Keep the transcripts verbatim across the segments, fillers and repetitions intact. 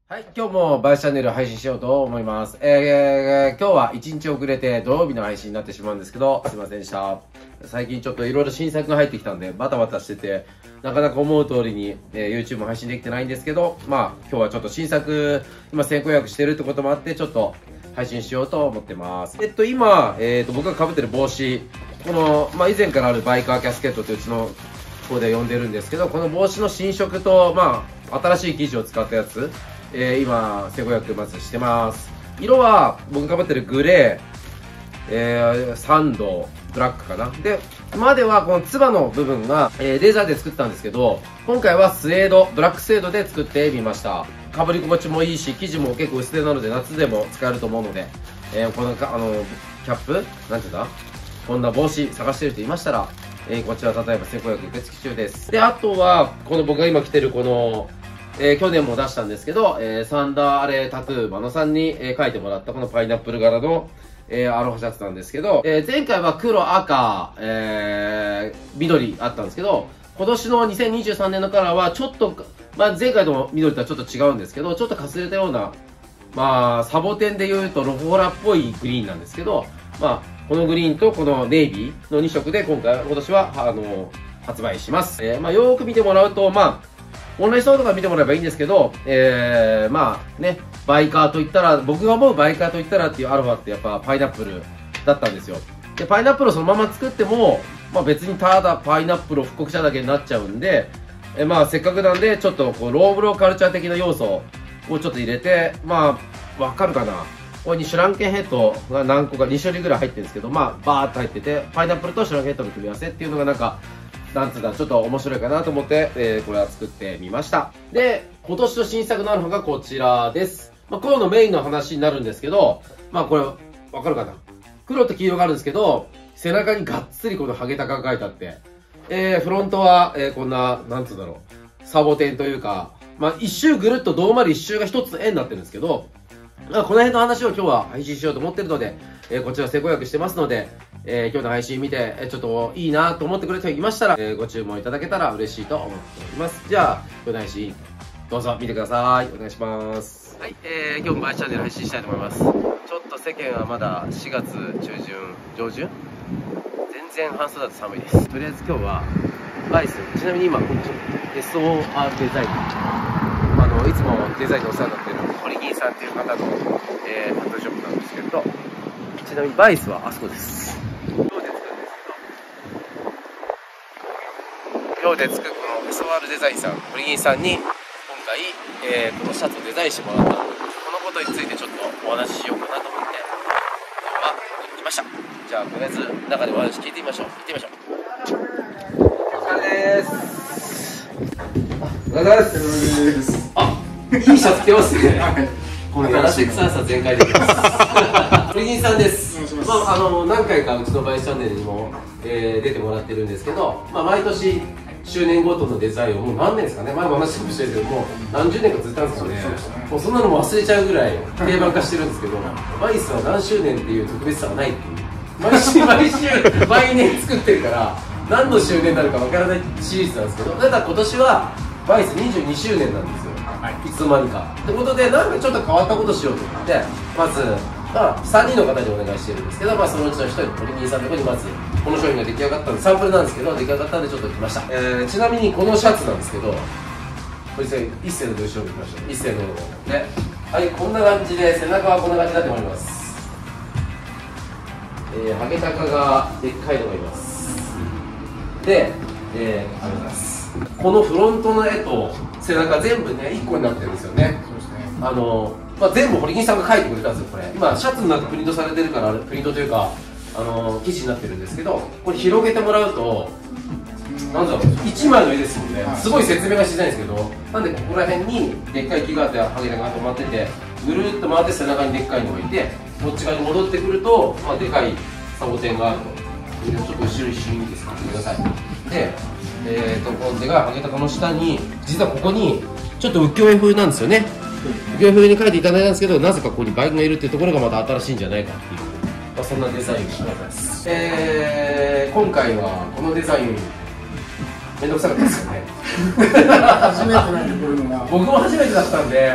はい、今日もバイスチャンネルを配信しようと思います。えー、今日はいちにち遅れて土曜日の配信になってしまうんですけど、すいませんでした。最近ちょっといろいろ新作が入ってきたんで、バタバタしてて、なかなか思う通りに、えー、YouTube も配信できてないんですけど、まあ、今日はちょっと新作、今先行予約してるってこともあって、ちょっと配信しようと思ってます。えっと、今、えっと、僕が被ってる帽子、この、まあ、以前からあるバイカーキャスケットってうちの方で呼んでるんですけど、この帽子の新色と、まあ、新しい生地を使ったやつ、えー、今、先行予約まずしてます。色は、僕が被ってるグレー、えー、サンド、ブラックかな。で、今まではこのつばの部分が、えー、レーザーで作ったんですけど、今回はスエード、ブラックスエードで作ってみました。被り心地もいいし、生地も結構薄手なので夏でも使えると思うので、えー、このか、あの、キャップなんていうんだこんな帽子探してる人いましたら、えー、こちら例えば先行予約受付中です。で、あとは、この僕が今着てるこの、えー、去年も出したんですけど、えー、サンダーアレタトゥーマノさんに、えー、書いてもらったこのパイナップル柄の、えー、アロハシャツなんですけど、えー、前回は黒、赤、えー、緑あったんですけど、今年のにせんにじゅうさんねんのカラーはちょっと、まあ、前回の緑とはちょっと違うんですけど、ちょっとかすれたような、まあ、サボテンで言うとロフォーラっぽいグリーンなんですけど、まあ、このグリーンとこのネイビーのに色で今回、今年は、あの、発売します。えー、まあ、よーく見てもらうと、まあ、オンラインストアとか見てもらえばいいんですけど、えー、まあね、バイカーといったら、僕が思うバイカーといったらっていうアロハってやっぱパイナップルだったんですよ。で、パイナップルをそのまま作っても、まあ別にただパイナップルを復刻しただけになっちゃうんで、えまあせっかくなんで、ちょっとこう、ローブローカルチャー的な要素をちょっと入れて、まあ、わかるかなここにシュランケンヘッドが何個かに種類ぐらい入ってるんですけど、まあ、バーっと入ってて、パイナップルとシュランケンヘッドの組み合わせっていうのがなんか、なんつうか、ちょっと面白いかなと思って、えー、これは作ってみました。で、今年の新作のアロハがこちらです。まあ、今日のメインの話になるんですけど、まあこれ、わかるかな黒と黄色があるんですけど、背中にがっつりこのハゲタカが書いてあって、えー、フロントは、えー、こんな、なんつうんだろう、サボテンというか、まあ一周ぐるっと胴回り一周が一つの円になってるんですけど、まあ、この辺の話を今日は配信しようと思ってるので、えー、こちら先行予約してますので、えー、今日の配信見て、えー、ちょっといいなと思ってくれた人いましたら、えー、ご注文いただけたら嬉しいと思っております。じゃあ、今日の配信、どうぞ見てください。お願いします。はい、えー、今日もバイスチャンネル配信したいと思います。ちょっと世間はまだしがつ中旬、上旬全然半袖だと寒いです。とりあえず今日は、バイス、ちなみに今、エスオーアール デザイン、あの、いつもデザインにお世話になっている堀銀さんっていう方の、えー、タトゥーショップなんですけど、ちなみにバイスはあそこです。今日でつくこの エスオーアール デザインさん、堀銀さんに今回、えー、このシャツをデザインしてもらったので、このことについてちょっとお話ししようかなと思って今日は行きました。じゃあとりあえず中でお話聞いてみましょう。行ってみましょう。お疲れです。お疲れです。あ、いいシャツ着てますね。このやらせ臭さ全開できます。堀銀さんです。まあ、あの何回かうちのバイスチャンネルにも、えー、出てもらってるんですけど、まあ、毎年周年ごとのデザインをもう何年ですかね、前も話してるけど、もう何十年かずっとあるんですよね。もうそんなのも忘れちゃうぐらい定番化してるんですけど、バイスは何周年っていう特別さがないっていう。毎週毎週毎年作ってるから何の周年になるかわからないシリーズなんですけど、ただ今年はバイスにじゅうにしゅうねんなんですよ。いつの間にかってことで、なんかちょっと変わったことしようと思って、まず、まあ、さんにんの方にお願いしてるんですけど、まあ、そのうちのひとり、堀銀さんのところにまずこの商品が出来上がったんで、サンプルなんですけど出来上がったんでちょっと来ました。えー、ちなみにこのシャツなんですけど、堀さん一斉の後ろに来ました。一斉ので、はい、こんな感じで背中はこんな感じだと思います。えー、ハゲタカがでっかいのがいます。で、えー、ありがとうございます。このフロントの絵と背中全部ねいっこになってるんですよね。そうですね。あの、まあ、全部堀銀さんが描いてくれたんですよ。これ今シャツの中プリントされてるからプリントというかあの生地になってるんですけど、これ広げてもらうとなんだろう、いちまいの絵ですもんね。すごい説明がしづらいんですけど、なんでここら辺にでっかい木があってハゲタカが止まってて、ぐるっと回って背中にでっかいのがいて、こっち側に戻ってくると、まあ、でかいサボテンがあると。ちょっと後ろ一瞬いいですか、見てください。で、えーと、今度がハゲタカの下に、実はここにちょっと浮世絵風なんですよね。浮世絵風に描いていただいたんですけど、なぜかここにバイクがいるっていうところがまた新しいんじゃないかっていう、まあ、そんなデザインがあります。えー、今回はこのデザインめんどくさかったですよね。 初めてなんでこういうのが。 僕も初めてだったんで、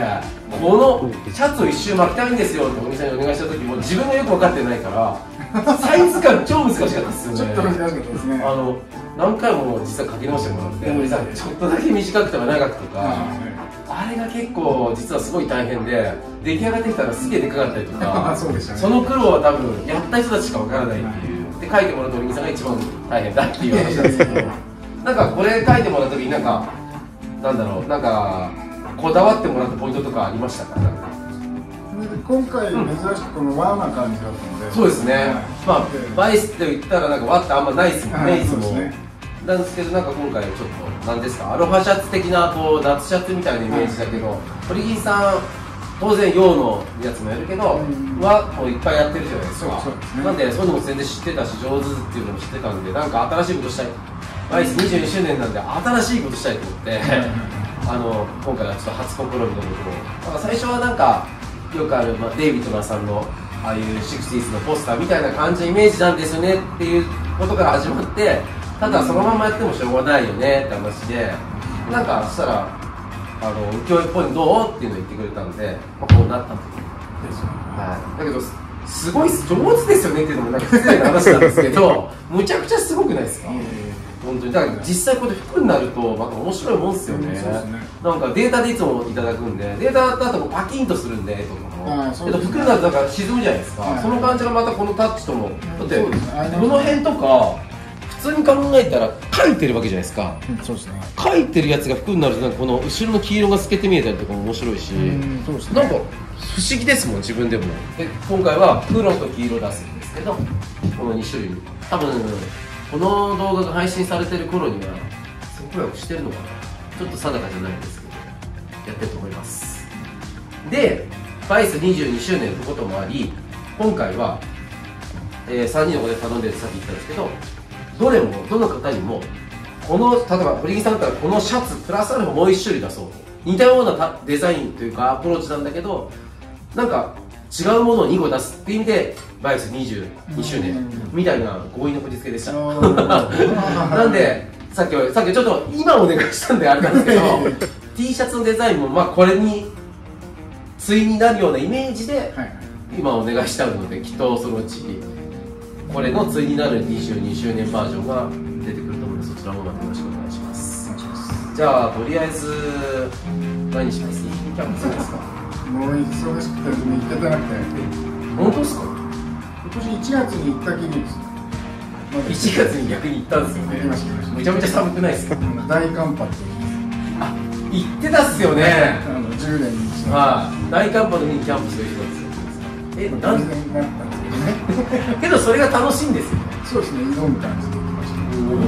このシャツを一周巻きたいんですよってお店にお願いした時も自分がよく分かってないからサイズ感超難しかったですよね。 ちょっと難しかったですね。 あの何回も実は書き直してもらって「森さんちょっとだけ短くとか長くとか」あれが結構実はすごい大変で出来上がってきたらすげえでかかったりとかそうでしたね。 その苦労は多分やった人たちしか分からないっていうで書いてもらった森さんが一番大変だっていう話なんですけどなんかこれ書いてもらった時になんかなんだろうなんかこだわってもらったポイントとかありましたか？ 今回珍しくこの和な感じだったので、 そうですね、まあバイスって言ったらなんか和ってあんまないですもんね、いつもなんですけどなんか今回ちょっと何ですかアロハシャツ的なこう夏シャツみたいなイメージだけど堀木さん当然洋のやつもやるけど和もいっぱいやってるじゃないですか。なんでそういうのも全然知ってたし上手っていうのも知ってたんでなんか新しいことしたいバイスにじゅうにしゅうねんなんで新しいことしたいと思ってあの今回はちょっと初試みのことをなんか最初はなんかよくある、まあ、デイビッド・ナーさんのああいうシックスティーズのポスターみたいな感じのイメージなんですよねっていうことから始まってただそのままやってもしょうがないよねって話でなんかそしたらあの浮世絵っぽいのどうっていうのを言ってくれたんで、まあ、こうなったとですよ、はい、だけどすごい上手ですよねっていうのもなんか失礼な話なんですけどむちゃくちゃすごくないですか？本当にだから実際これ服になるとまた面白いもんですよね。なんかデータでいつもいただくんでデータだとパキンとするんでとかも服になるとだから沈むじゃないですか、はい、その感じがまたこのタッチともだってこの辺とか普通に考えたら描いてるわけじゃないですか、うん、そうですね描いてるやつが服になるとなんかこの後ろの黄色が透けて見えたりとかも面白いし、うんそうですね、なんか不思議ですもん自分でもで今回は黒と黄色出すんですけどこのに種類多分この動画が配信されてる頃にはそこはしてるのかなちょっと定かじゃないんですけどやってると思います。でバイスにじゅうにしゅうねんってこともあり今回は、えー、さんにんの子で頼んでるってさっき言ったんですけどどれもどの方にもこの例えば堀木さんだったらこのシャツプラスアルファもういち種類出そうと似たようなデザインというかアプローチなんだけどなんか違うものをにこ出すっていう意味でバイスにじゅうにしゅうねんみたいな強引な振り付けでしたなんでさっきさっきちょっと今お願いしたんであれなんですけどT シャツのデザインもまあこれに対になるようなイメージで今お願いしたのできっとそのうちこれの対になるにじゅうにしゅうねんバージョンが出てくると思うのでそちらもまたよろしくお願いします。じゃあとりあえず何します？キャンプするんですか？ もう忙しくて行けてなくて。 本当ですか？ 今年いちがつに行ったきりです。 いちがつに逆に行ったんですよね。 行きました。 めちゃめちゃ寒くないですか？ 大寒波って言います。 あ、行ってたっすよね。 あのじゅうねんに一度。 はい。大寒波の日にキャンプする人ですよ。え、なんで？ なったんですけどね。 けどそれが楽しいんですよね。 そうですね。挑む感じで行きました。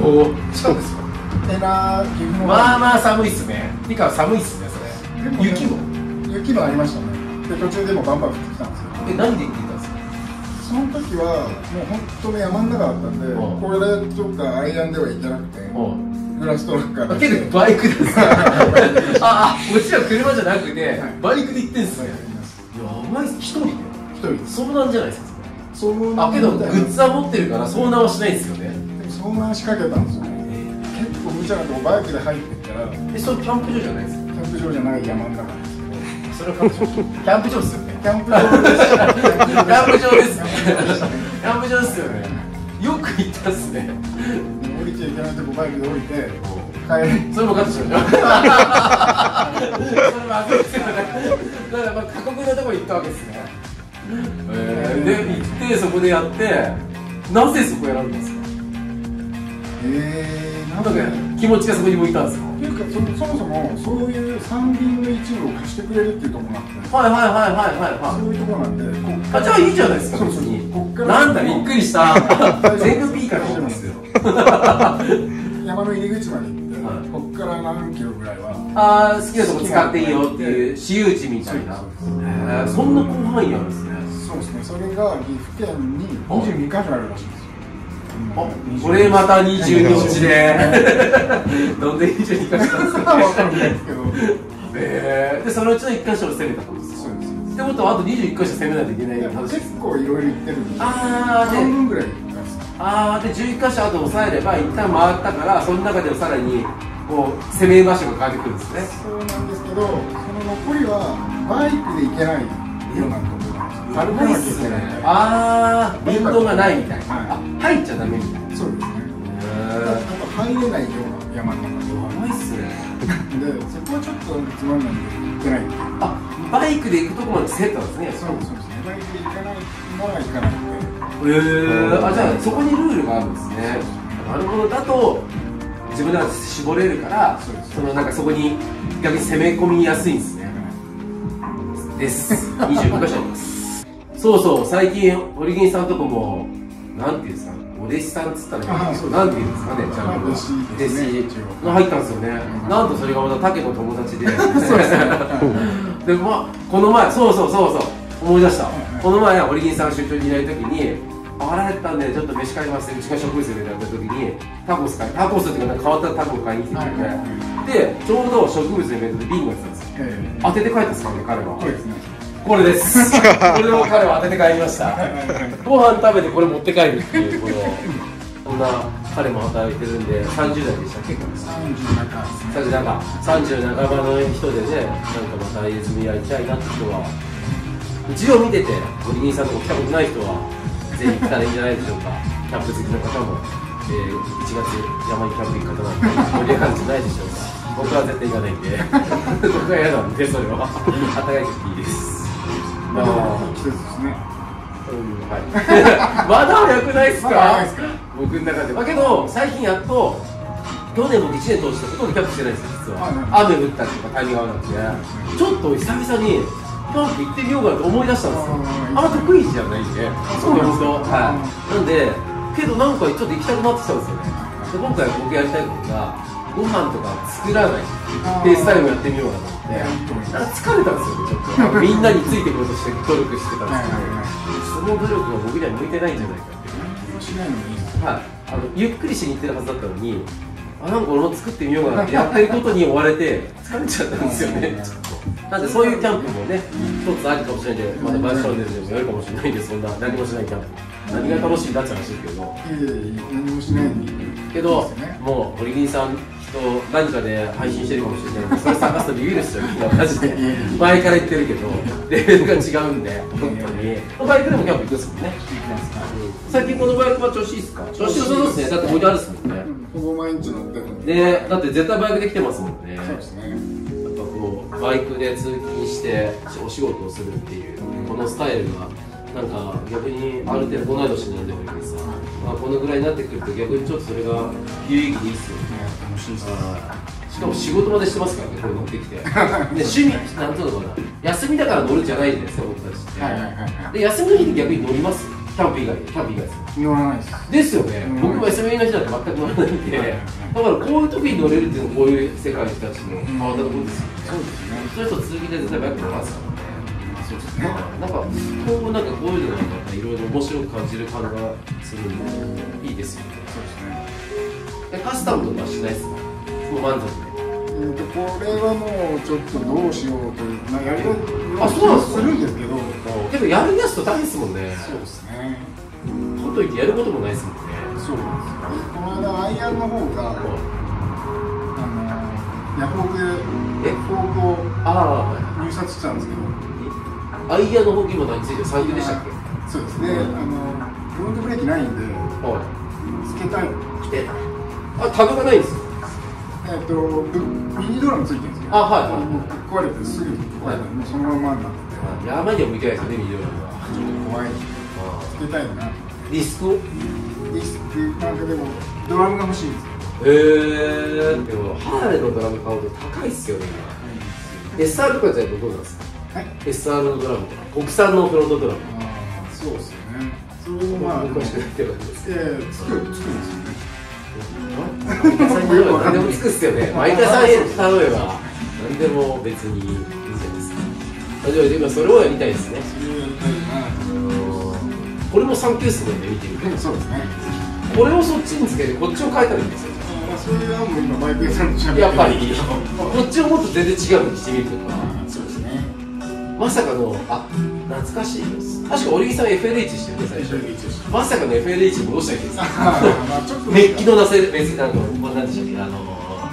おお。そうですか。 えな岐阜の。 まあまあ寒いっすね。てか寒いっすねそれ。雪も？ 雪もありましたね。で途中でもバンバン降ってきたんですよ。 え、何で行ってたんですか？ その時はもう本当に山の中だったんで、これとかアイアンでは行けなくて、グラストラッカーで。 けどバイクですか？ああ、こっちは車じゃなくてバイクで行ってんすね。やばいっす。一人で？ 一人で。 遭難じゃないですか。 遭難。 あ、けどグッズは持ってるから遭難はしないんですよね。 でも遭難しかけたんですよね。結構無茶なとこバイクで入ってったら。 え、それキャンプ場じゃないですか？ キャンプ場じゃない山の中ですけど。 それはキャンプ場ですよね。 キャンプ場です。 キャンプ場ですね。キャンプ場ですよね。よく行ったっすね。 降りちゃいけないとこバイクで降りて帰る。 それもカットしましょう。それまずいですよね。だからまあ過酷なところに行ったわけですね。えー、で行ってそこでやってなぜそこ選んだんですか？ えー、 なんだか気持ちがそこに向いたんですか？ っていうか そ, そもそもそういう山林の一部を貸してくれるっていうところがあって、 はいはいはいはいはいはい、 そういうところなんで、 あ、じゃあいいじゃないですか。 そうそう、こっからなんだびっくりした。全部 P からしてますよ。 山の入り口まで行って、はい、こっから何キロぐらいはああ、好きなとこ使っていいよっていう私有地みたいな。へえ、そんな広範囲あるんですね。 そうですね。それが岐阜県ににじゅうにかしょあるらしいですよ。 あ、これまたにじゅうに落ちでなんでにじゅうにか所なんですか？ わかんないですけど。 ええ、でそのうちのいっか所を攻めたことですか？そうです。ってことはあとにじゅういっか所攻めないといけない話です。 結構いろいろ行ってるんで。 ああ、で半分ぐらい行ったんですか。 ああ、でじゅういっか所あと抑えれば一旦回ったからその中でもさらにこう攻め場所が変わってくるんですね。 そうなんですけど、その残りはバイクで行けないようなところなんですよ。歩かなきゃいけない。 ああ、運動がないみたいな。あ、入っちゃダメみたいな。 そうですね。あと入れないような山の中では。 やばいっすね。 で、そこはちょっとつまんないんで行ってないっていう。 あ、バイクで行くとこまでセットなんですね。 そうですそうですね。バイクで行かないのは行かないんで。 へえ。あ、じゃあそこにルールがあるんですね。なるほど。だと自分で絞れるから、そのなんかそこに逆に攻め込みやすいんですね。です。にじゅうごかしょあります。そうそう、最近堀銀さんとこもなんていうんですか、お弟子さんっつったらなんていうんですかね、ちゃんと弟子が入ったんですよね。なんとそれがまた竹の友達で、でまあこの前そうそうそうそう思い出した。この前堀銀さんが出張にいない時に。腹減ったんでちょっと飯買いますってうちが植物でやった時にタコス買いタコスっていうか変わったタコを買いに来てくれて、でちょうど植物のイベントでビンゴやってたんですよ。当てて帰ったんですかね、彼は。これです。これを彼は当てて帰りました。ご飯食べてこれ持って帰るっていう、このこんな彼も働いてるんでさんじゅうだいでしたっけ。さんじゅうなかさんじゅうなかさんじゅうなかばの人でね、なんかまた泉やりたいなって人はうちを見てて堀銀さんとこ来たことない人はぜひ来たらいいんじゃないでしょうか。キャンプ好きの方も、えー、いちがつ山にキャンプ行く方なんて盛り上がるんじゃないでしょうか。僕は絶対行かないんで僕は嫌なんで、それは暖かい時いいです。 まあ季節ですね。 うん、はいまだ早くないっすか僕の中で。だけど最近やっと去年僕いちねん通してほとんどキャンプしてないんですよ、実は。雨降ったりとかタイミングが合わなくて、ちょっと久々にキャンプ行ってみようかなと思い出したんですよ。あんま得意じゃないんで、そうなんですよ。はい。なんで、けどなんかちょっと行きたくなってきたんですよね。で、今回僕やりたいことが、ご飯とか作らないペースタイムやってみようかなと思って、なんか疲れたんですよね、ちょっと。みんなについていこうとして努力してたんですけど、その努力が僕には向いてないんじゃないかっていう。しないのに。はい。あの、ゆっくりしに行ってるはずだったのに、あ、なんか俺も作ってみようかなってやってることに追われて疲れちゃったんですよね。なんでそういうキャンプもね、一つあるかもしれないんで、またバーチャルでもやるかもしれないんで、そんな何もしないキャンプ。何が楽しいんだって話ですけど。 いやいや、何もしないのに。 けど、もう堀銀さんと何かで配信してるかもしれないんで、それ探すとビビるっすよ、マジで。前から言ってるけど、レベルが違うんで、本当に。バイクでもキャンプ行くんですもんね。最近このバイクは調子いいっすか？調子良さそうですね。だって置いてあるっすもんね。 ほぼ毎日乗ってるんで。 で、だって絶対バイクで来てますもんね。 そうですね。 バイクで通勤してお仕事をするっていうこのスタイルがなんか逆にある程度同い年なんで堀さん、まあ、このぐらいになってくると逆にちょっとそれが有意義でいいっすよね。楽しいっす。しかも仕事までしてますからね、これ乗ってきて。で趣味なんていうのかな、休みだから乗るじゃないじゃないですか、僕たちって。で休みの日に逆に乗ります？キャンプ以外で、キャンプ以外です。 乗らないです。 ですよね。僕も休みの日なんて全く乗らないんで、だからこういう時に乗れるっていうのはこういう世界の人たちの変わったところですよね。そうですね。そういう人続きで絶対バイク乗らすからね。そうですね。なんかこうなんかこういうのがまたいろいろ面白く感じる感がするんでいいですよね。そうですね。でカスタムとかしないですか？もう満足で。 えっとこれはもうちょっとどうしようという、まあやりようあそうなんですするんですけど、 けどやるやつと大変ですもんね。 そうですね。 ほっといてやることもないですもんね。 そうなんです。この間アイアンの方が、あのヤフオクでヤフオクを入札したんですけど、 アイアンの方今何ついてる？さん級でしたっけ？ そうですね。あのフロントブレーキないんで、つけたい。 つけたい。あ、タグがないんですよ。 えっとミニドラムついてるんですよ。 あ、はいはい。 壊れてすぐ壊れて、もうそのままになって。 山には向いてないですよね、ミニドラムは。 ちょっと怖い。つけたいな。 ディスクを？ ディスクなんかでもドラムが欲しいんですよ。 へえ。でもハーレーのドラム買うと高いっすよね。エスアール とかじゃないとどうなんですか？はい。エスアール のドラムとか国産のフロントドラム。 ああ、そうですよね。それもまあ難しくないってことですけど。 ええ、作る作るんですよね。 毎回さんに何でもつくっすよね。毎回さんえん頼めば何でも別にいいじゃないですか。じゃあ今それをやりたいですね。 それをやりたいな。 これもさん級っすもんね、見てみて。 そうですね。 これをそっちにつけてこっちを変えたらいいんですよ。 それはもう今バイク屋さんとしゃべってやっぱりこっちをもっと全然違うのにしてみるとか。 そうですね。 まさかの、あ、懐かしいです。確か織木さん エフエルエイチ してるね、最初。まさかの エフエルエイチ に戻したわけです。メッキの出せる、別になんか、何でしたっけ、あの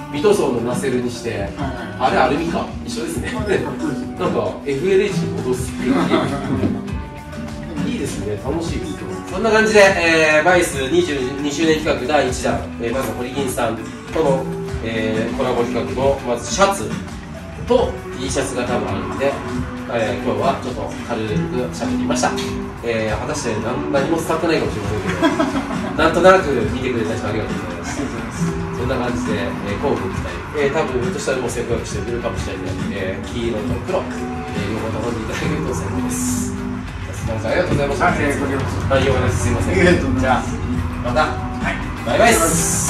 ビトソーのナセルにして、はいはい、あれアルミか一緒ですね。なんか エフエルエイチ に戻すっていういいですね、楽しいです。そんな感じで、えー、バイスにじゅうにしゅうねん企画だいいちだん、えー、まず堀銀さんとの、えー、コラボ企画のまずシャツと T シャツが多分あるんで、えー、今日はちょっと軽く喋ってみました。えー、果たして何何も伝わってないかもしれませんけどなんとなく見てくれた人ありがとうございます。そんな感じで、えー、交互期待、えー、多分ひょっとしたらもう先行してくるかもしれないので、えー、黄色と黒、えー、両方頼んでいただけると最高です。皆さんありがとうございました。はい、えー、こちらこそ。はい、ようです。すいません。じゃあ、また、はい、バイバイっす。